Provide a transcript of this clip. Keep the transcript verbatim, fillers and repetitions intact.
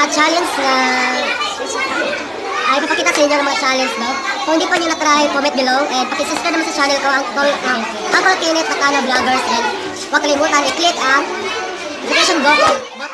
challenge na ay papakita sa inyo ng mga challenge, no? Kung hindi pa nyo na-try, comment below and pakisubscribe naman sa channel ko ang tol ang Uncle Kenneth Nakano Vloggers and huwag kalimutan i-click ang notification button